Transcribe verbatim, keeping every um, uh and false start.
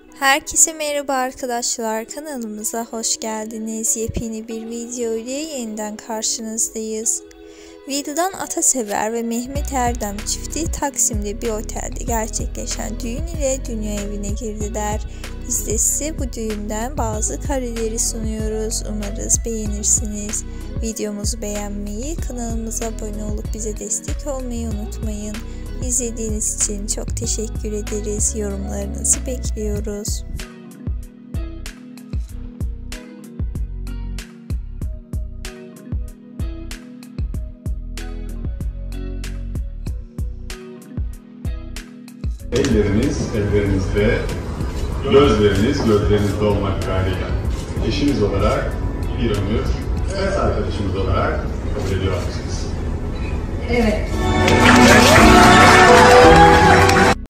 Herkese merhaba arkadaşlar, kanalımıza hoş geldiniz. Yepyeni bir video ile yeniden karşınızdayız. Vildan Atasever ve Mehmet Erdem çifti Taksim'de bir otelde gerçekleşen düğün ile dünya evine girdiler. Biz de size bu düğünden bazı kareleri sunuyoruz. Umarız beğenirsiniz. Videomuzu beğenmeyi, kanalımıza abone olup bize destek olmayı unutmayın. İzlediğiniz için çok teşekkür ederiz. Yorumlarınızı bekliyoruz. Elleriniz ellerinizde, gözleriniz gözlerinizde olmak kaydıyla eşiniz olarak bir ömür, hayat arkadaşımız olarak kabul ediyor musunuz? Evet.